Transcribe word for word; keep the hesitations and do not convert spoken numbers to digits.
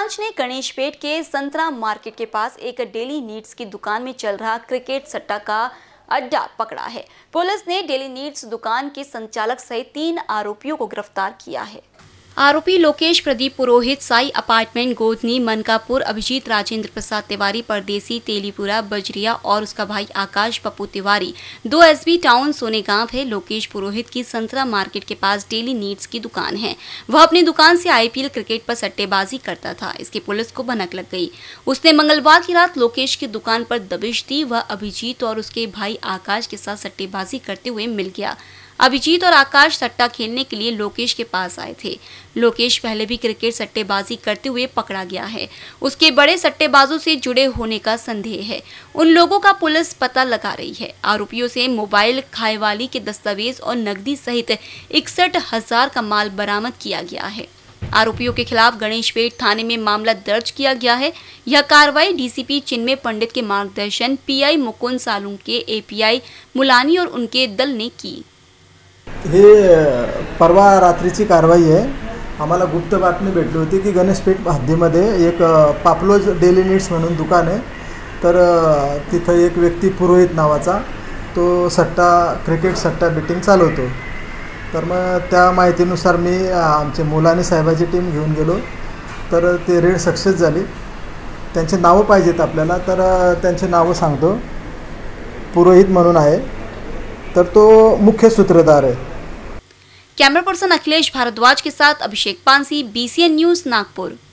जांच ने गणेशपेट के संतरा मार्केट के पास एक डेली नीड्स की दुकान में चल रहा क्रिकेट सट्टा का अड्डा पकड़ा है। पुलिस ने डेली नीड्स दुकान के संचालक सहित तीन आरोपियों को गिरफ्तार किया है। आरोपी लोकेश प्रदीप पुरोहित, साई अपार्टमेंट, गोधनी, मनकापुर, अभिजीत राजेंद्र प्रसाद तिवारी, परदेसी, तेलीपुरा, बजरिया और उसका भाई आकाश पप्पू तिवारी दो एसबी टाउन सोनेगांव है। लोकेश पुरोहित की संतरा मार्केट के पास डेली नीड्स की दुकान है। वह अपनी दुकान से आईपीएल क्रिकेट पर सट्टेबाजी करता था। इसकी पुलिस को भनक लग गई। उसने मंगलवार की रात लोकेश की दुकान पर दबिश दी। वह अभिजीत और उसके भाई आकाश के साथ सट्टेबाजी करते हुए मिल गया। अभिजीत और आकाश सट्टा खेलने के लिए लोकेश के पास आए थे। लोकेश पहले भी क्रिकेट सट्टेबाजी करते हुए पकड़ा गया है। उसके बड़े सट्टेबाजों से जुड़े होने का संदेह है। उन लोगों का पुलिस पता लगा रही है। आरोपियों से मोबाइल, खाएवाली के दस्तावेज और नकदी सहित इकसठ हजार का माल बरामद किया गया है। आरोपियों के खिलाफ गणेशपेट थाने में मामला दर्ज किया गया है। यह कार्रवाई डीसीपी चिन्मय पंडित के मार्गदर्शन, पीआई मुकुंद सालुंके, एपीआई मुलानी और उनके दल ने की। हे परवा रात्रीची कारवाई आहे। आम्हाला गुप्त बातमी भेटली होती की गणेशपेठ हद्दीमध्ये एक पापलोज डेली नीड्स म्हणून दुकान आहे। तर तिथं एक व्यक्ती पुरोहित नावाचा तो सट्टा क्रिकेट सट्टा बेटिंग चालवतो। तर मग त्या माहितीनुसार मी आमचे मुलानी साहेबाची टीम घेऊन गेलो। तर ते रेड सक्सेस झाली। त्यांचे नावं पाहिजेत आपल्याला, तर त्यांचे नावं सांगतो। पुरोहित म्हणून आहे, तर तो मुख्य सूत्रधार है। कैमरा पर्सन अखिलेश भारद्वाज के साथ अभिषेक पानसी, बीसीएन न्यूज़, नागपुर।